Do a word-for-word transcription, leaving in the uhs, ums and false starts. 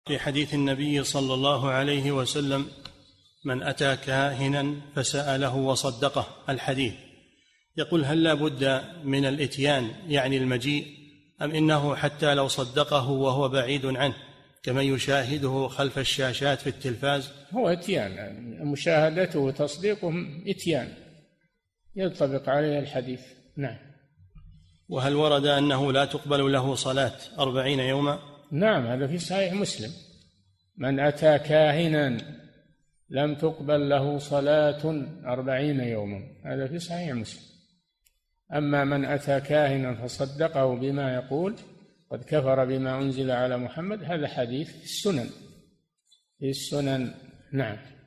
في حديث النبي صلى الله عليه وسلم: من أتى كاهنا فسأله وصدقه، الحديث، يقول: هل لا بد من الإتيان يعني المجيء، أم إنه حتى لو صدقه وهو بعيد عنه كما يشاهده خلف الشاشات في التلفاز؟ هو إتيان، مشاهدته وتصديقه إتيان، ينطبق عليه الحديث. نعم. وهل ورد أنه لا تقبل له صلاة أربعين يوما؟ نعم، هذا في صحيح مسلم: من أتى كاهنا لم تقبل له صلاة أربعين يوما، هذا في صحيح مسلم. أما من أتى كاهنا فصدقه بما يقول قد كفر بما أنزل على محمد، هذا حديث في السنن في السنن. نعم.